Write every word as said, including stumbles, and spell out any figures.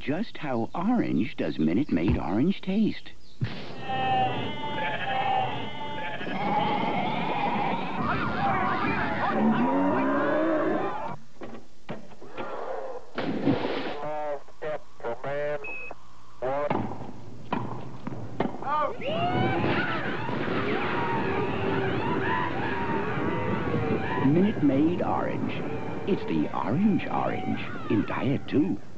Just how orange does Minute Maid Orange taste? Minute Maid Orange. It's the orange orange in diet, too.